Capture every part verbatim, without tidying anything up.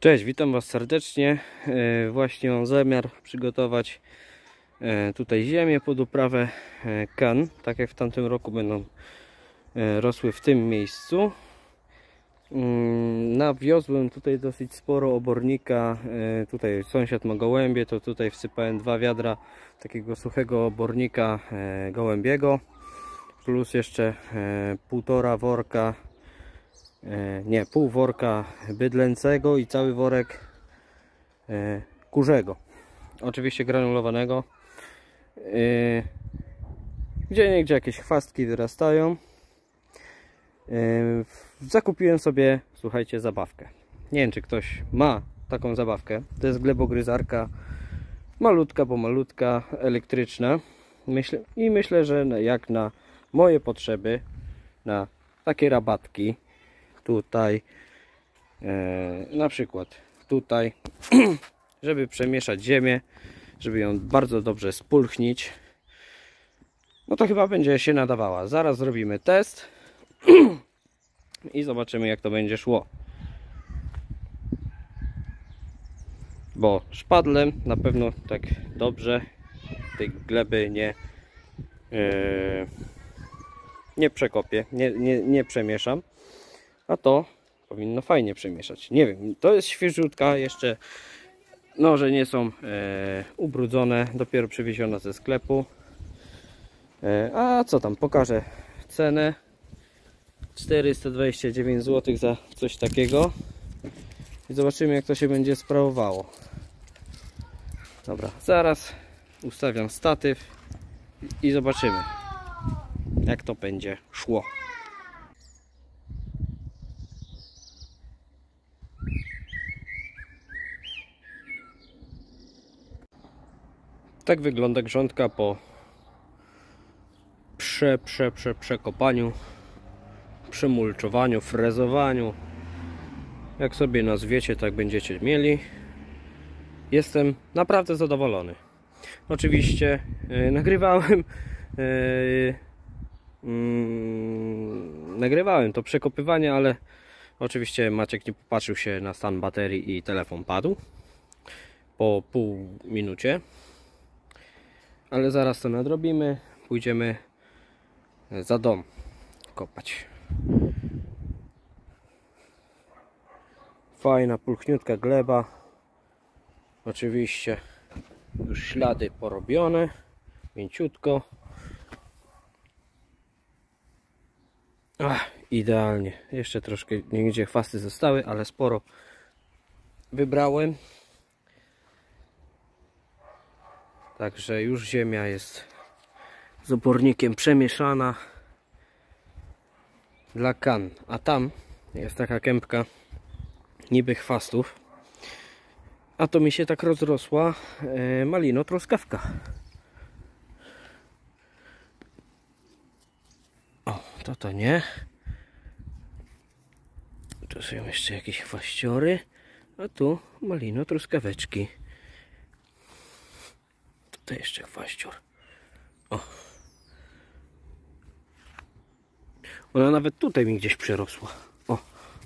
Cześć, witam Was serdecznie. Właśnie mam zamiar przygotować tutaj ziemię pod uprawę kan, tak jak w tamtym roku będą rosły w tym miejscu. Nawiozłem tutaj dosyć sporo obornika. Tutaj sąsiad ma gołębie, to tutaj wsypałem dwa wiadra takiego suchego obornika gołębiego, plus jeszcze półtora worka, nie, pół worka bydlęcego i cały worek kurzego, oczywiście granulowanego. Gdzie niegdzie jakieś chwastki wyrastają. Zakupiłem sobie, słuchajcie, zabawkę. Nie wiem, czy ktoś ma taką zabawkę. To jest glebogryzarka, malutka, bo malutka, elektryczna. Myślę, i myślę, że jak na moje potrzeby, na takie rabatki, tutaj, e, na przykład tutaj, żeby przemieszać ziemię, żeby ją bardzo dobrze spulchnić, no to chyba będzie się nadawała. Zaraz zrobimy test i zobaczymy, jak to będzie szło. Bo szpadlem na pewno tak dobrze tej gleby nie yy, nie przekopię, nie, nie, nie przemieszam, a to powinno fajnie przemieszać. Nie wiem, to jest świeżutka, jeszcze noże nie są e, ubrudzone, dopiero przywiezione ze sklepu. E, a co tam, pokażę cenę. Czterysta dwadzieścia dziewięć złotych za coś takiego i zobaczymy, jak to się będzie sprawowało. Dobra, zaraz ustawiam statyw i zobaczymy, jak to będzie szło. Tak wygląda grządka po prze, prze, prze, przekopaniu, przemulczowaniu, frezowaniu. Jak sobie nazwiecie, tak będziecie mieli. Jestem naprawdę zadowolony. Oczywiście yy, nagrywałem yy, yy, nagrywałem to przekopywanie, ale oczywiście Maciek nie popatrzył się na stan baterii i telefon padł po pół minucie. Ale zaraz to nadrobimy, pójdziemy za dom kopać. Fajna, pulchniutka gleba. Oczywiście już ślady porobione, mięciutko. Ach, idealnie. Jeszcze troszkę niegdzie chwasty zostały, ale sporo wybrałem. Także już ziemia jest z obornikiem przemieszana dla kan. A tam jest taka kępka niby chwastów. A to mi się tak rozrosła e, malino truskawka. O, to to nie. Tu są jeszcze jakieś chwaściory. A tu malino truskaweczki. To jeszcze chwaścior. O. Ona nawet tutaj mi gdzieś przerosła. O.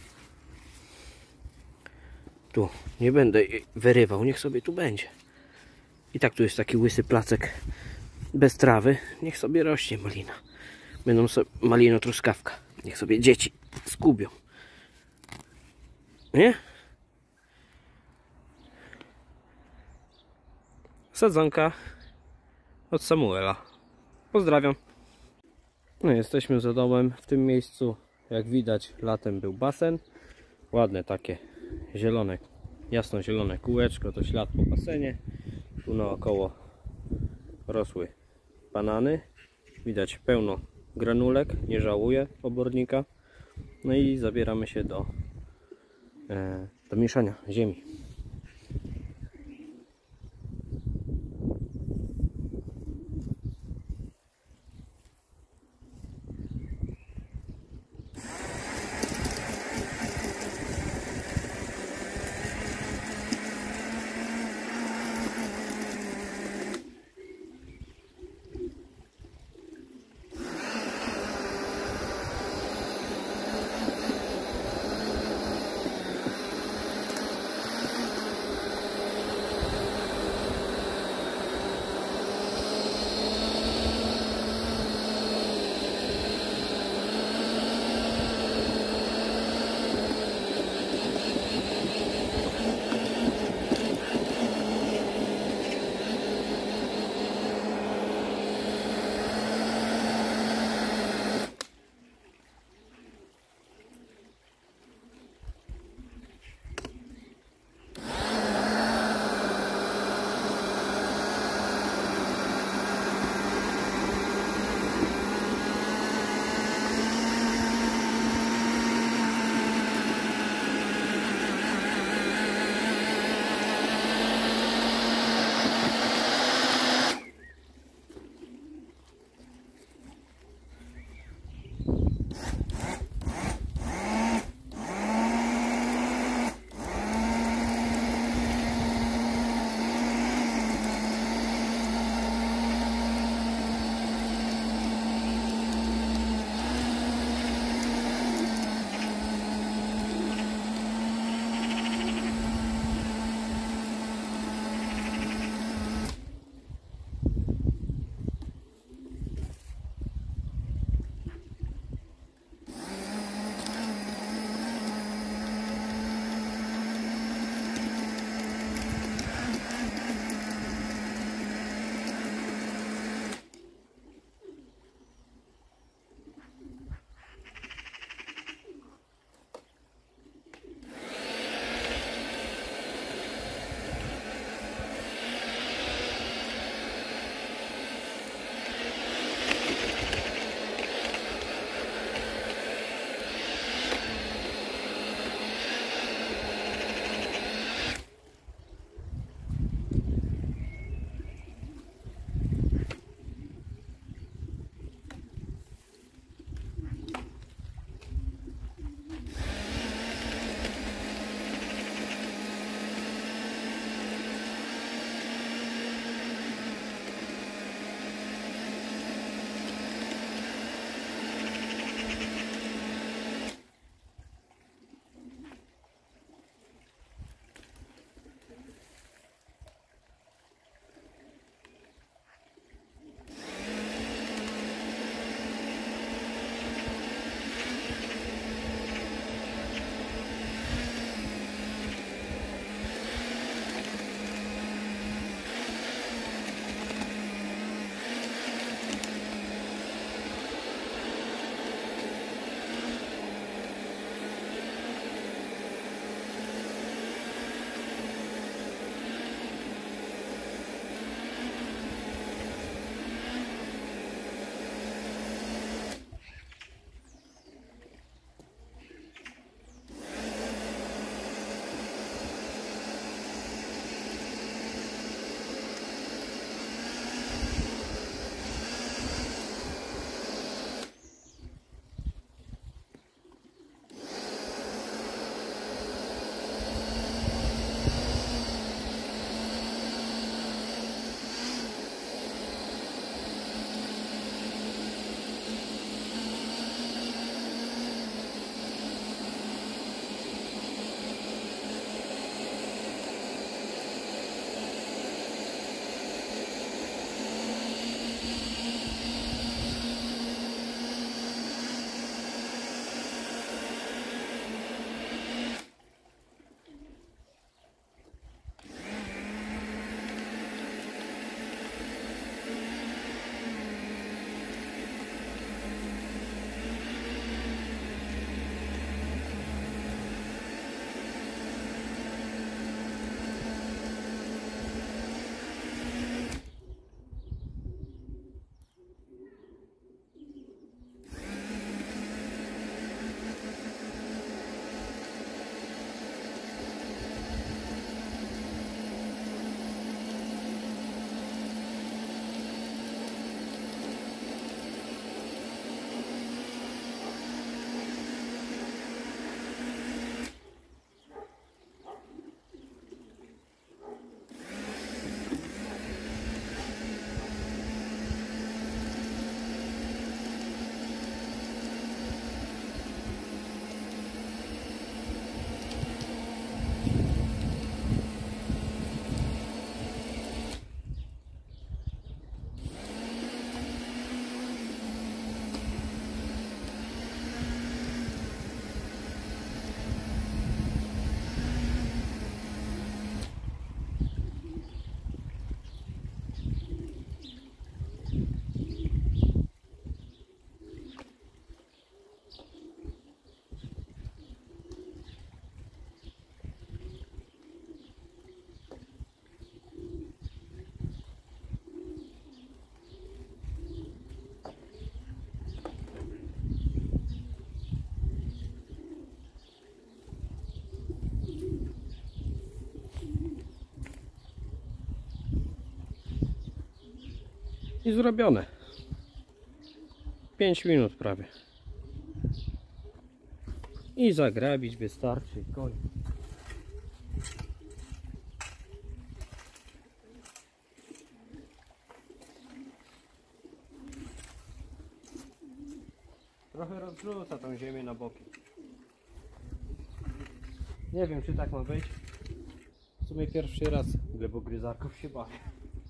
Tu. Nie będę jej wyrywał. Niech sobie tu będzie. I tak tu jest taki łysy placek bez trawy. Niech sobie rośnie malina. Będą sobie malino truskawka. Niech sobie dzieci skubią. Nie? Sadzonka od Samuela. Pozdrawiam. No, jesteśmy za domem. W tym miejscu, jak widać, latem był basen. Ładne takie zielone, jasno zielone kółeczko, to ślad po basenie. Tu naokoło rosły banany. Widać pełno granulek, nie żałuję obornika. No i zabieramy się do, e, do mieszania ziemi. I zrobione. pięć minut prawie. I zagrabić wystarczy. Koniec. Trochę rozrzuca tą ziemię na boki. Nie wiem, czy tak ma być. W sumie pierwszy raz glebogryzarków się bawię.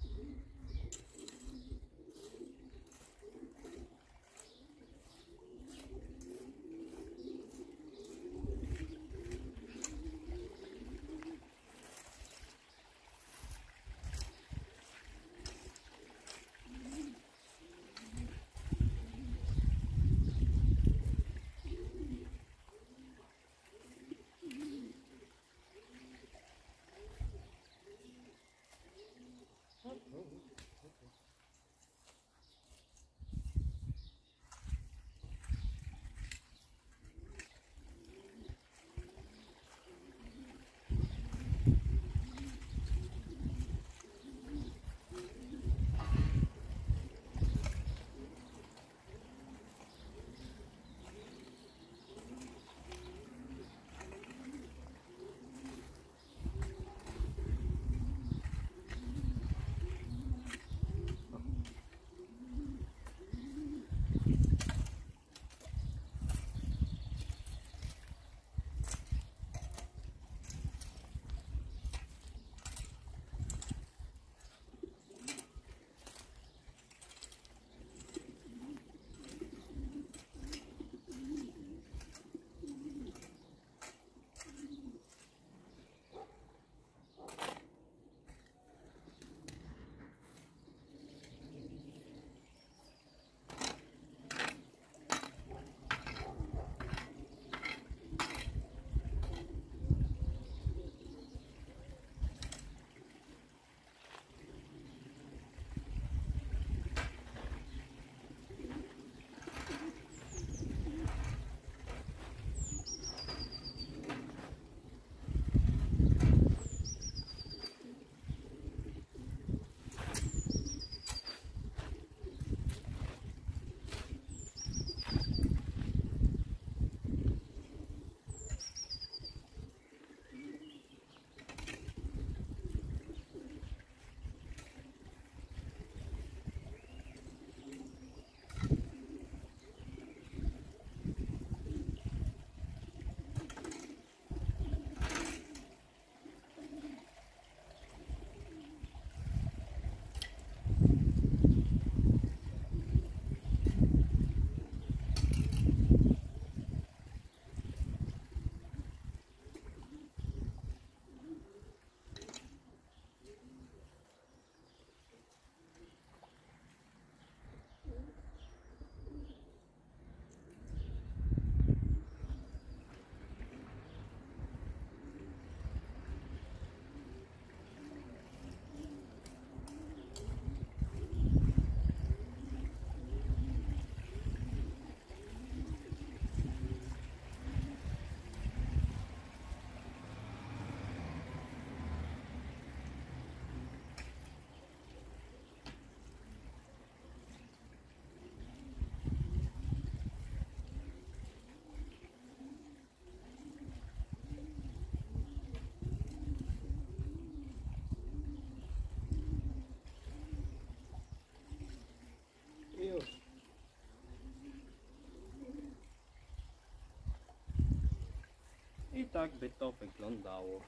I tak by to wyglądało.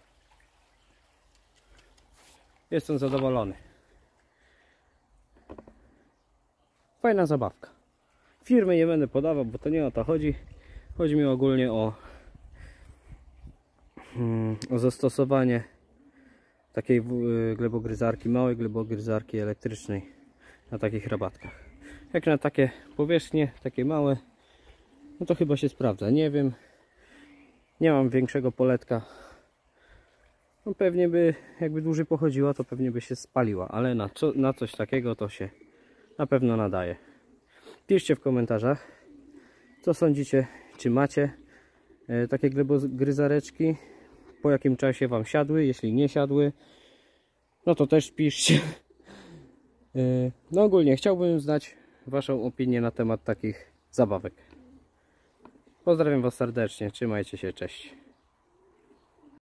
Jestem zadowolony. Fajna zabawka. Firmy nie będę podawał, bo to nie o to chodzi. Chodzi mi ogólnie o, o zastosowanie takiej glebogryzarki, małej glebogryzarki elektrycznej na takich rabatkach. Jak na takie powierzchnie, takie małe, no to chyba się sprawdza. Nie wiem, nie mam większego poletka. No pewnie by, jakby dłużej pochodziła, to pewnie by się spaliła, ale na, co, na coś takiego to się na pewno nadaje. Piszcie w komentarzach, co sądzicie, czy macie e, takie glebogryzareczki, po jakim czasie wam siadły. Jeśli nie siadły, no to też piszcie. Yy, no ogólnie chciałbym znać Waszą opinię na temat takich zabawek. Pozdrawiam Was serdecznie, trzymajcie się, cześć.